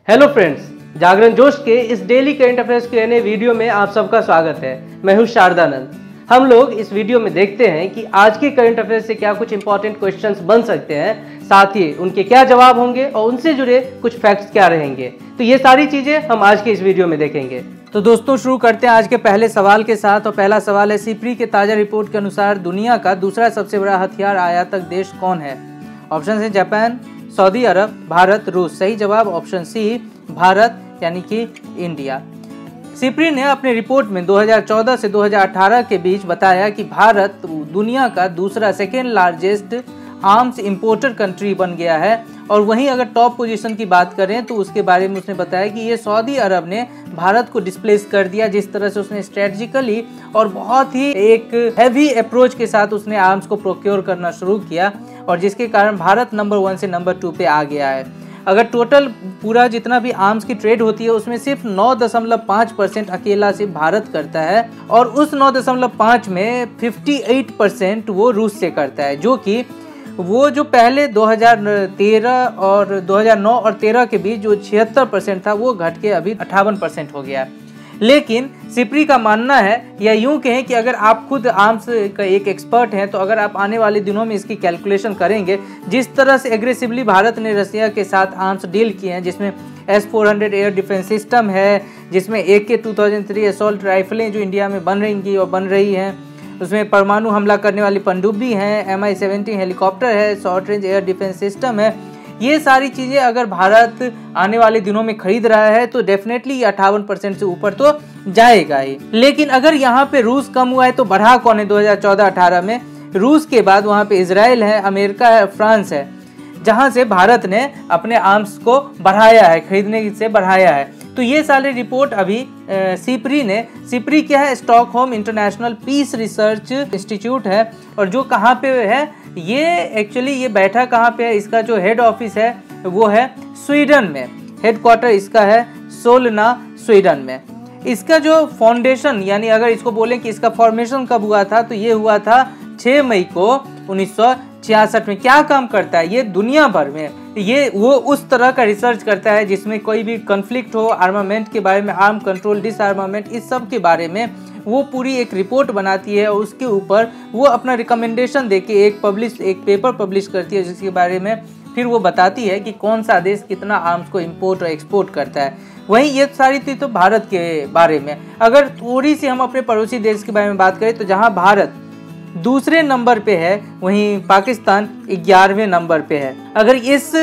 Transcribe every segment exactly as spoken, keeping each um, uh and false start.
Hello friends, जागरण जोश के इस डेली करंट अफेयर्स के नए वीडियो में आप सबका स्वागत है। मैं हूं शारदानंद। हम लोग इस वीडियो में देखते हैं कि आज के करंट अफेयर्स से क्या कुछ इंपॉर्टेंट क्वेश्चंस बन सकते हैं, साथ ही उनके क्या जवाब होंगे और उनसे जुड़े कुछ फैक्ट्स क्या रहेंगे। तो ये सारी चीजें हम आज के इस वीडियो में देखेंगे। तो दोस्तों शुरू करते हैं आज के पहले सवाल के साथ। और पहला सवाल है, सिप्री के ताजा रिपोर्ट के अनुसार दुनिया का दूसरा सबसे बड़ा हथियार आयातक देश कौन है? ऑप्शन है जापान, सऊदी अरब, भारत, रूस। सही जवाब ऑप्शन सी, भारत यानी कि इंडिया। सिप्री ने अपने रिपोर्ट में दो हज़ार चौदह से दो हज़ार अठारह के बीच बताया कि भारत दुनिया का दूसरा second largest arms importer country बन गया है। और वहीं अगर टॉप पोजीशन की बात करें तो उसके बारे में उसने बताया कि ये सऊदी अरब ने भारत को डिस्प्लेस कर दिया, जिस तरह से उसने स्ट्रेटजिकली और बहुत ही एक हैवी अप्रोच के साथ उसने आर्म्स को प्रोक्योर करना शुरू किया, और जिसके कारण भारत नंबर वन से नंबर टू पे आ गया है। अगर टोटल पूरा जितना भी आर्म्स की ट्रेड होती है उसमें सिर्फ नौ दशमलव पाँच परसेंट अकेला सिर्फ भारत करता है, और उस नौ दशमलव पाँच में अट्ठावन परसेंट वो रूस से करता है, जो कि वो जो पहले दो हज़ार तेरह और दो हज़ार नौ और तेरह के बीच जो छिहत्तर परसेंट था वो घट के अभी अट्ठावन परसेंट हो गया। लेकिन सिप्री का मानना है, या यूं कहें कि अगर आप खुद आर्म्स का एक एक्सपर्ट हैं, तो अगर आप आने वाले दिनों में इसकी कैलकुलेशन करेंगे, जिस तरह से एग्रेसिवली भारत ने रसिया के साथ आर्म्स डील किए हैं, जिसमें S four hundred air defence system है, जिसमें A K two thousand three assault राइफलें जो इंडिया में बन रही और बन रही हैं, उसमें परमाणु हमला करने वाली पनडुब्बी हैं, एम आई सेवेंटीन हेलीकॉप्टर है, short range air defence system है, ये सारी चीज़ें अगर भारत आने वाले दिनों में खरीद रहा है तो डेफिनेटली अट्ठावन परसेंट से ऊपर तो जाएगा ही। लेकिन अगर यहाँ पे रूस कम हुआ है तो बढ़ा कौन है? दो हज़ार चौदह अठारह में रूस के बाद वहाँ पे इजराइल है, अमेरिका है, फ्रांस है, जहाँ से भारत ने अपने आर्म्स को बढ़ाया है, खरीदने से बढ़ाया है। तो ये सारी रिपोर्ट अभी सिप्री ने, सिप्री क्या है? Stockholm International Peace Research Institute है, और जो कहाँ पे है ये एक्चुअली ये बैठा कहाँ पे है? इसका जो हेड ऑफिस है वो है स्वीडन में, हेडक्वार्टर इसका है सोलना स्वीडन में। इसका जो फाउंडेशन, यानी अगर इसको बोलें कि इसका फॉर्मेशन कब हुआ था, तो ये हुआ था छह मई को उन्नीस सौ छियासठ में। क्या काम करता है ये? दुनिया भर में ये वो उस तरह का रिसर्च करता है जिसमें कोई भी कॉन्फ्लिक्ट हो, आर्मामेंट के बारे में, आर्म कंट्रोल, डिसआर्मामेंट, इस सब के बारे में वो पूरी एक रिपोर्ट बनाती है, और उसके ऊपर वो अपना रिकमेंडेशन देके एक पब्लिश एक पेपर पब्लिश करती है, जिसके बारे में फिर वो बताती है कि कौन सा देश कितना आर्म्स को इंपोर्ट और एक्सपोर्ट करता है। वहीं ये सारी थी तो भारत के बारे में। अगर थोड़ी सी हम अपने पड़ोसी देश के बारे में बात करें तो जहाँ भारत दूसरे नंबर पे है, वहीं पाकिस्तान ग्यारहवें नंबर पे है। अगर इस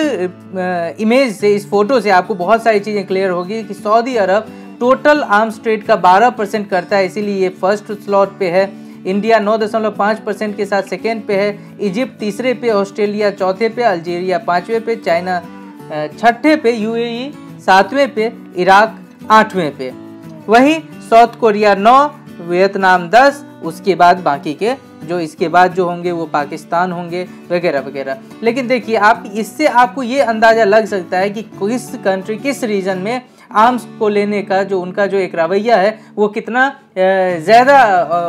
इमेज से, इस फोटो से आपको बहुत सारी चीज़ें क्लियर होगी कि Saudi Arab total arms trade का बारह परसेंट करता है, इसीलिए ये फर्स्ट स्लॉट पे है। इंडिया नौ दशमलव पाँच परसेंट के साथ सेकेंड पे है, इजिप्ट तीसरे पे, ऑस्ट्रेलिया चौथे पे, अल्जीरिया पाँचवें पे, चाइना छठे पे, यूएई सातवें पे, इराक आठवें पे। वहीं साउथ कोरिया नौ, वियतनाम दस, उसके बाद बाकी के जो इसके बाद जो होंगे वो पाकिस्तान होंगे, वगैरह वगैरह। लेकिन देखिए, आप इससे आपको ये अंदाज़ा लग सकता है कि किस कंट्री, किस रीजन में आर्म्स को लेने का जो उनका जो एक रवैया है वो कितना ज़्यादा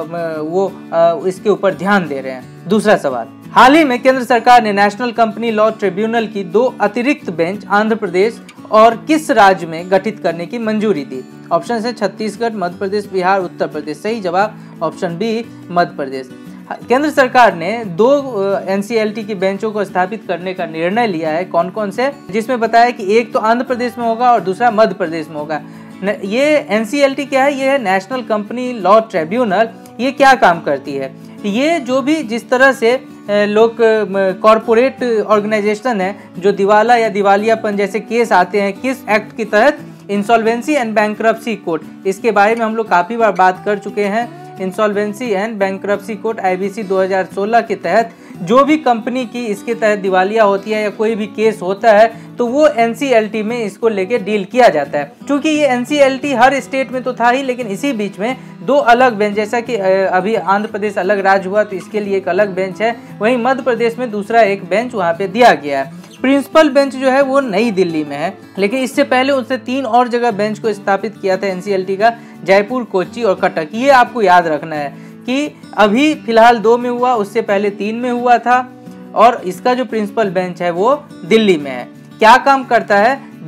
वो इसके ऊपर ध्यान दे रहे हैं। दूसरा सवाल, हाल ही में केंद्र सरकार ने नेशनल कंपनी लॉ ट्रिब्यूनल की दो अतिरिक्त बेंच आंध्र प्रदेश और किस राज्य में गठित करने की मंजूरी दी? ऑप्शन है छत्तीसगढ़, मध्य प्रदेश, बिहार, उत्तर प्रदेश। सही जवाब ऑप्शन बी, मध्य प्रदेश। केंद्र सरकार ने दो एनसीएलटी की बेंचों को स्थापित करने का निर्णय लिया है। कौन कौन से? जिसमें बताया कि एक तो आंध्र प्रदेश में होगा और दूसरा मध्य प्रदेश में होगा। ये एनसीएलटी क्या है? ये है नेशनल कंपनी लॉ ट्रिब्यूनल। ये क्या काम करती है? ये जो भी जिस तरह से लोग कॉरपोरेट ऑर्गेनाइजेशन है जो दिवाला या दिवालियापन जैसे केस आते हैं, किस एक्ट के तहत? Insolvency and bankruptcy code. इसके बारे में हम लोग काफ़ी बार बात कर चुके हैं। Insolvency and bankruptcy code IBC दो हज़ार सोलह के तहत जो भी कंपनी की इसके तहत दिवालिया होती है या कोई भी केस होता है तो वो एनसीएलटी में इसको लेके डील किया जाता है। क्योंकि ये एनसीएलटी हर स्टेट में तो था ही, लेकिन इसी बीच में दो अलग बेंच, जैसा कि अभी आंध्र प्रदेश अलग राज्य हुआ तो इसके लिए एक अलग बेंच है, वहीं मध्य प्रदेश में दूसरा एक बेंच वहाँ पे दिया गया है। प्रिंसिपल बेंच जो है वो नई दिल्ली में है, लेकिन इससे पहले उसने तीन और जगह बेंच को स्थापित किया था एनसीएलटी का, जयपुर, कोच्चि और कटक। ये आपको याद रखना है कि अभी फिलहाल दो में हुआ, उससे पहले तीन में हुआ था, और इसका जो प्रिंसिपल बेंच है वो दिल्ली में है। क्या काम करता है?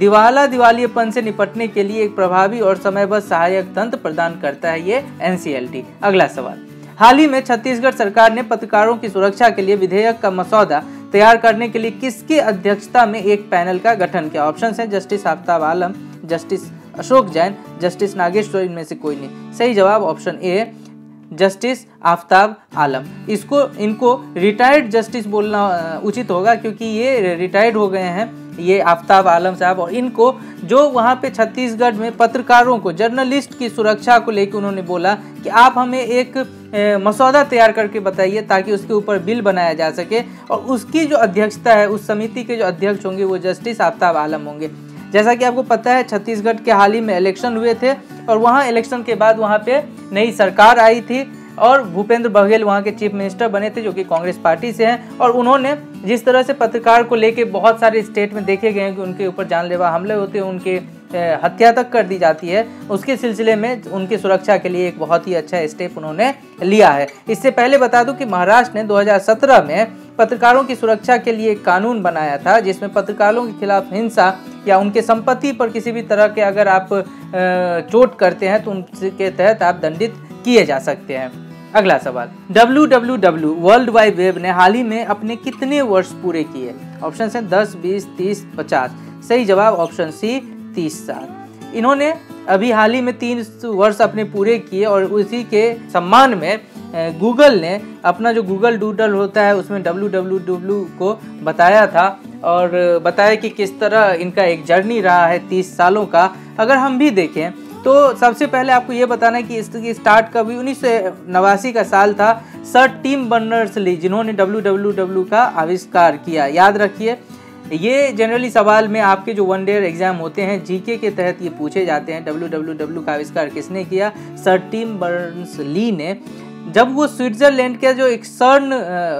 दिवाला दिवालियेपन से निपटने के लिए एक प्रभावी और समयबद्ध सहायक तंत्र प्रदान करता है ये एन सी एल टी। अगला सवाल, हाल ही में छत्तीसगढ़ सरकार ने पत्रकारों की सुरक्षा के लिए विधेयक का मसौदा तैयार करने के लिए किसकी अध्यक्षता में एक पैनल का गठन किया? ऑप्शन है justice Aftab Alam, justice Ashok Jain, justice Nageshwar, इनमें से कोई नहीं। सही जवाब option A justice Aftab Alam. इसको इनको रिटायर्ड जस्टिस बोलना उचित होगा क्योंकि ये रिटायर्ड हो गए हैं, ये आफ्ताब आलम साहब। और इनको जो वहाँ पे छत्तीसगढ़ में पत्रकारों को, जर्नलिस्ट की सुरक्षा को लेकर उन्होंने बोला कि आप हमें एक मसौदा तैयार करके बताइए ताकि उसके ऊपर बिल बनाया जा सके, और उसकी जो अध्यक्षता है, उस समिति के जो अध्यक्ष होंगे वो जस्टिस आफ्ताब आलम होंगे। जैसा कि आपको पता है छत्तीसगढ़ के हाल ही में इलेक्शन हुए थे और वहाँ इलेक्शन के बाद वहाँ पे नई सरकार आई थी और भूपेंद्र बघेल वहाँ के चीफ मिनिस्टर बने थे जो कि कांग्रेस पार्टी से हैं। और उन्होंने जिस तरह से पत्रकार को लेके बहुत सारे स्टेट में देखे गए हैं कि उनके ऊपर जानलेवा हमले होते हैं, उनके हत्या तक कर दी जाती है, उसके सिलसिले में उनकी सुरक्षा के लिए एक बहुत ही अच्छा स्टेप उन्होंने लिया है। इससे पहले बता दूं कि महाराष्ट्र ने दो हज़ार सत्रह में पत्रकारों की सुरक्षा के लिए एक कानून बनाया था जिसमें पत्रकारों के खिलाफ हिंसा या उनके संपत्ति पर किसी भी तरह के अगर आप चोट करते हैं तो उनके तहत आप दंडित किए जा सकते हैं। अगला सवाल, W W W world wide web ने हाल ही में अपने कितने वर्ष पूरे किए? ऑप्शन है दस, बीस, तीस, पचास। सही जवाब ऑप्शन सी तीस साल। इन्होंने अभी हाल ही में तीन वर्ष अपने पूरे किए और उसी के सम्मान में गूगल ने अपना जो गूगल डूडल होता है उसमें डब्ल्यू डब्ल्यू डब्ल्यू को बताया था और बताया कि किस तरह इनका एक जर्नी रहा है तीस सालों का। अगर हम भी देखें तो सबसे पहले आपको ये बताना है कि इसकी स्टार्ट कभी उन्नीस सौ नवासी का साल था सर टिम बर्नर्स ली जिन्होंने डब्ल्यू डब्ल्यू डब्ल्यू का आविष्कार किया। याद रखिए, ये जनरली सवाल में आपके जो वन डे एग्जाम होते हैं जीके के तहत ये पूछे जाते हैं। डब्ल्यू डब्ल्यू डब्ल्यू का आविष्कार किसने किया? सर टिम बर्नर्स ली ने। जब वो स्विट्जरलैंड का जो एक सर्न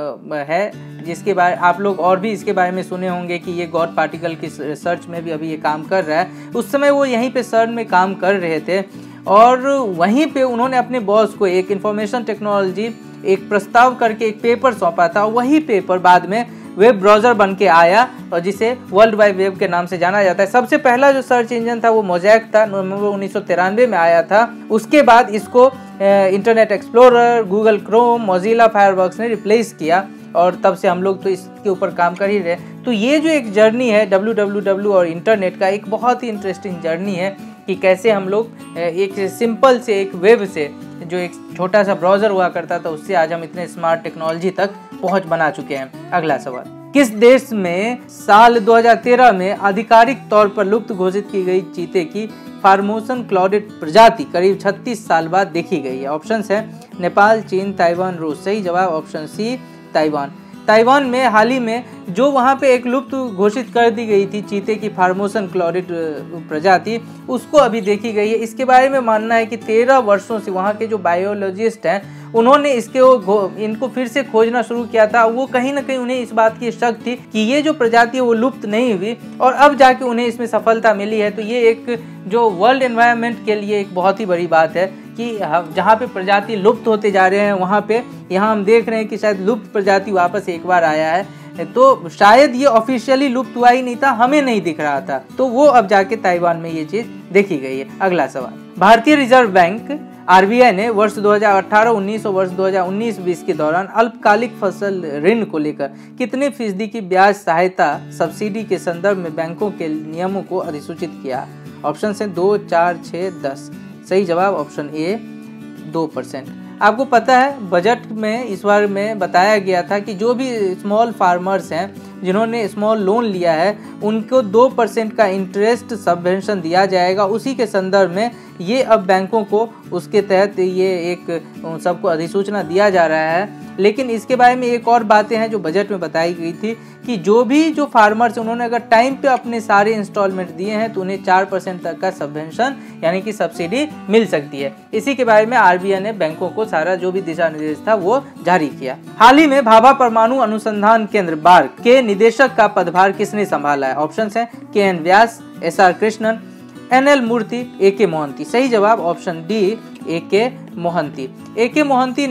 है जिसके बारे आप लोग और भी इसके बारे में सुने होंगे कि ये गॉड पार्टिकल की रिसर्च में भी अभी ये काम कर रहा है, उस समय वो यहीं पे सर्न में काम कर रहे थे और वहीं पे उन्होंने अपने बॉस को एक इंफॉर्मेशन टेक्नोलॉजी एक प्रस्ताव करके एक पेपर सौंपा था। वही पेपर बाद में वेब ब्राउज़र बन के आया और जिसे वर्ल्ड वाइड वेब के नाम से जाना जाता है। सबसे पहला जो सर्च इंजन था वो मोज़ैक था, नवंबर उन्नीस सौ तिरानवे में आया था। उसके बाद इसको Internet Explorer, Google Chrome, Mozilla Firefox ने रिप्लेस किया और तब से हम लोग तो इसके ऊपर काम कर ही रहे। तो ये जो एक जर्नी है डब्ल्यू डब्ल्यू डब्ल्यू और इंटरनेट का, एक बहुत ही इंटरेस्टिंग जर्नी है कि कैसे हम लोग एक सिंपल से एक वेब से जो एक छोटा सा ब्राउज़र हुआ करता था उससे आज हम इतने स्मार्ट टेक्नोलॉजी तक पहुंच बना चुके हैं। अगला सवाल, किस देश में साल दो हज़ार तेरह में आधिकारिक तौर पर लुप्त घोषित की गई चीते की फार्मोसन क्लॉडेड प्रजाति करीब छत्तीस साल बाद देखी गई है? ऑप्शंस है नेपाल, चीन, ताइवान, रूस। सही जवाब ऑप्शन सी ताइवान। ताइवान में हाल ही में जो वहाँ पे एक लुप्त घोषित कर दी गई थी चीते की फार्मोसन क्लॉडेड प्रजाति, उसको अभी देखी गई है। इसके बारे में मानना है कि तेरह वर्षों से वहाँ के जो बायोलॉजिस्ट हैं उन्होंने इसके इनको फिर से खोजना शुरू किया था। वो कहीं ना कहीं उन्हें इस बात की शक थी कि ये जो प्रजाति है वो लुप्त नहीं हुई और अब जाके उन्हें इसमें सफलता मिली है। तो ये एक जो वर्ल्ड एनवायरनमेंट के लिए एक बहुत ही बड़ी बात है कि जहाँ पे प्रजाति लुप्त होते जा रहे हैं वहाँ पे यहाँ हम देख रहे हैं कि शायद लुप्त प्रजाति वापस एक बार आया है। तो शायद ये ऑफिशियली लुप्त हुआ ही नहीं था, हमें नहीं दिख रहा था, तो वो अब जाके ताइवान में ये चीज देखी गई है। अगला सवाल, भारतीय Reserve Bank R B I ने वर्ष दो हज़ार अठारह उन्नीस और वर्ष दो हज़ार उन्नीस बीस के दौरान अल्पकालिक फसल ऋण को लेकर कितने फीसदी की ब्याज सहायता सब्सिडी के संदर्भ में बैंकों के नियमों को अधिसूचित किया? ऑप्शन है दो, चार, छः, दस। सही जवाब ऑप्शन ए दो परसेंट। आपको पता है बजट में इस बार में बताया गया था कि जो भी स्मॉल फार्मर्स हैं जिन्होंने स्मॉल लोन लिया है उनको दो परसेंट का इंटरेस्ट सबवेंशन दिया जाएगा। उसी के संदर्भ में ये अब बैंकों को उसके तहत ये एक सबको अधिसूचना दिया जा रहा है। लेकिन इसके बारे में एक और बातें हैं जो बजट में बताई गई थी कि जो भी जो फार्मर्स उन्होंने अगर टाइम पे अपने सारे इंस्टॉलमेंट दिए हैं तो उन्हें चार परसेंट तक का सबवेंशन यानी कि सब्सिडी मिल सकती है। इसी के बारे में आर बी आई ने बैंकों को सारा जो भी दिशा निर्देश था वो जारी किया। हाल ही में भाभा परमाणु अनुसंधान केंद्र बार्क के निदेशक का पदभार किसने संभाला है? ऑप्शन है K N Vyas, S R Krishnan, N L Murthy, A K Mohanty. सही जवाब option D A K Mohanty. A K Mohanty ने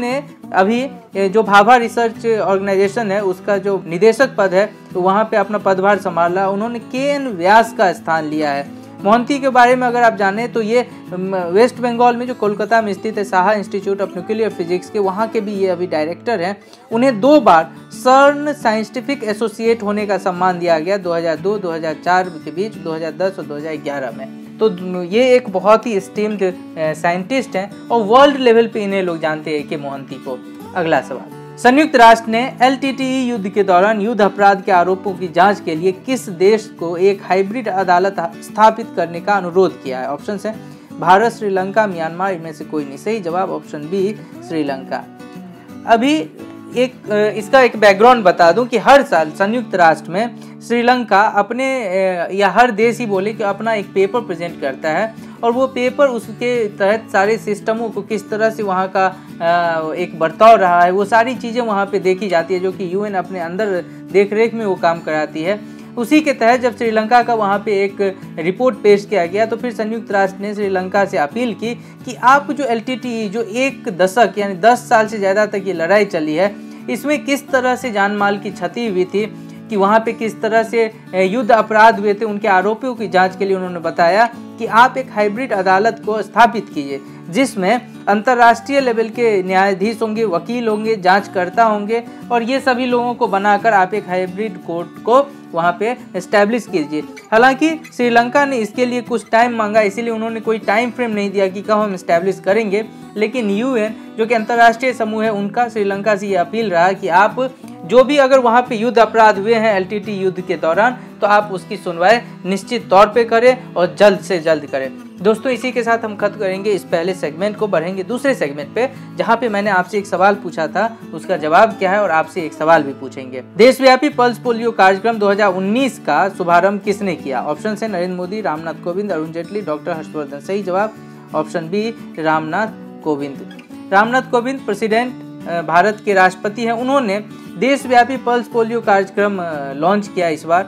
अभी जो भाभा रिसर्च ऑर्गेनाइजेशन है उसका जो निदेशक पद है तो वहाँ पे अपना पदभार संभाला। उन्होंने के एन व्यास का स्थान लिया है। मोहंती के बारे में अगर आप जाने तो ये वेस्ट बंगाल में जो कोलकाता में स्थित है Saha Institute of Nuclear Physics के, वहाँ के भी ये अभी डायरेक्टर हैं। उन्हें दो बार सर्न साइंटिफिक एसोसिएट होने का सम्मान दिया गया, दो हज़ार दो दो हज़ार चार के बीच, दो हज़ार दस और दो हज़ार ग्यारह में। तो ये एक बहुत ही स्टीम्ड साइंटिस्ट हैं और वर्ल्ड लेवल पे इन्हें लोग जानते हैं के मोहंती को। अगला सवाल, संयुक्त राष्ट्र ने एल टी टी ई युद्ध के दौरान युद्ध अपराध के आरोपों की जांच के लिए किस देश को एक हाइब्रिड अदालत स्थापित करने का अनुरोध किया है? ऑप्शन है भारत, श्रीलंका, म्यांमार, इनमें से कोई नहीं। सही जवाब ऑप्शन बी श्रीलंका। अभी एक इसका एक बैकग्राउंड बता दूं कि हर साल संयुक्त राष्ट्र में श्रीलंका अपने या हर देश ही बोले कि अपना एक पेपर प्रेजेंट करता है और वो पेपर उसके तहत सारे सिस्टमों को किस तरह से वहाँ का एक बर्ताव रहा है वो सारी चीज़ें वहाँ पे देखी जाती है, जो कि यूएन अपने अंदर देख रेख में वो काम कराती है। उसी के तहत जब श्रीलंका का वहाँ पे एक रिपोर्ट पेश किया गया तो फिर संयुक्त राष्ट्र ने श्रीलंका से अपील की कि आप जो एल टी टी ई जो एक दशक यानी दस साल से ज़्यादा तक ये लड़ाई चली है, इसमें किस तरह से जान माल की क्षति हुई थी, कि वहाँ पे किस तरह से युद्ध अपराध हुए थे, उनके आरोपियों की जांच के लिए उन्होंने बताया कि आप एक हाइब्रिड अदालत को स्थापित कीजिए जिसमें अंतर्राष्ट्रीय लेवल के न्यायाधीश होंगे, वकील होंगे, जांचकर्ता होंगे और ये सभी लोगों को बनाकर आप एक हाइब्रिड कोर्ट को वहाँ पे एस्टैब्लिश कीजिए। हालांकि श्रीलंका ने इसके लिए कुछ टाइम मांगा, इसीलिए उन्होंने कोई टाइम फ्रेम नहीं दिया कि कब हम एस्टैब्लिश करेंगे, लेकिन यूएन जो कि अंतर्राष्ट्रीय समूह है उनका श्रीलंका से ये अपील रहा कि आप जो भी अगर वहाँ पे युद्ध अपराध हुए हैं एल टी टी युद्ध के दौरान तो आप उसकी सुनवाई निश्चित तौर पे करें और जल्द से जल्द करें। दोस्तों इसी के साथ हम खत्म करेंगे इस पहले सेगमेंट को, बढ़ेंगे दूसरे सेगमेंट पे जहाँ पे मैंने आपसे एक सवाल पूछा था उसका जवाब क्या है और आपसे एक सवाल भी पूछेंगे। देशव्यापी पल्स पोलियो कार्यक्रम दो हज़ार उन्नीस का शुभारंभ किसने किया? ऑप्शन है नरेंद्र मोदी, रामनाथ कोविंद, अरुण जेटली, डॉक्टर हर्षवर्धन। सही जवाब option B Ramnath Kovind. Ramnath Kovind president Bharat के राष्ट्रपति हैं। उन्होंने देशव्यापी पल्स पोलियो कार्यक्रम लॉन्च किया इस बार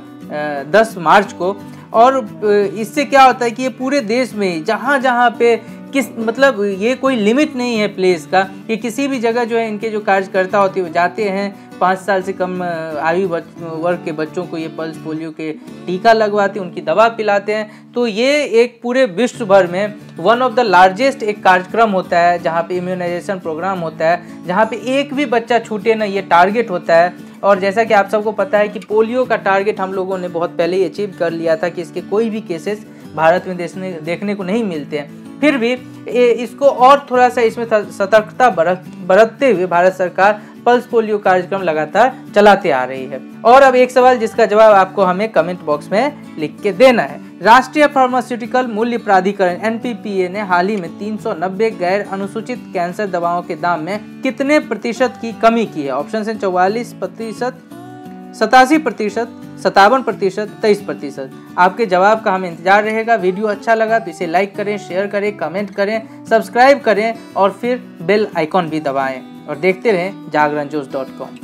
दस मार्च को, और इससे क्या होता है कि ये पूरे देश में जहाँ जहाँ पे किस मतलब ये कोई लिमिट नहीं है प्लेस का, कि किसी भी जगह जो है इनके जो कार्यकर्ता होते हैं वो जाते हैं, पाँच साल से कम आयु वर्ग के बच्चों को ये पल्स पोलियो के टीका लगवाते हैं, उनकी दवा पिलाते हैं। तो ये एक पूरे विश्व भर में वन ऑफ द लार्जेस्ट एक कार्यक्रम होता है जहाँ पे इम्यूनाइजेशन प्रोग्राम होता है, जहाँ पे एक भी बच्चा छूटे ना, ये टारगेट होता है। और जैसा कि आप सबको पता है कि पोलियो का टारगेट हम लोगों ने बहुत पहले ही अचीव कर लिया था कि इसके कोई भी केसेस भारत में देखने देखने को नहीं मिलते हैं, फिर भी इसको और थोड़ा सा इसमें सतर्कता बरत बरतते हुए भारत सरकार पल्स पोलियो कार्यक्रम लगातार चलाते आ रही है। और अब एक सवाल जिसका जवाब आपको हमें कमेंट बॉक्स में लिख के देना है। राष्ट्रीय फार्मास्यूटिकल मूल्य प्राधिकरण एन पी पी ए ने हाल ही में तीन सौ नब्बे गैर अनुसूचित कैंसर दवाओं के दाम में कितने प्रतिशत की कमी की है? ऑप्शन है चौवालीस प्रतिशत, सतासी प्रतिशत, सत्तावन प्रतिशत, तेईस प्रतिशत। आपके जवाब का हमें इंतजार रहेगा। वीडियो अच्छा लगा तो इसे लाइक करें, शेयर करें, कमेंट करें, सब्सक्राइब करें और फिर बेल आइकॉन भी दबाएं और देखते रहें जागरण जोश डॉट कॉम।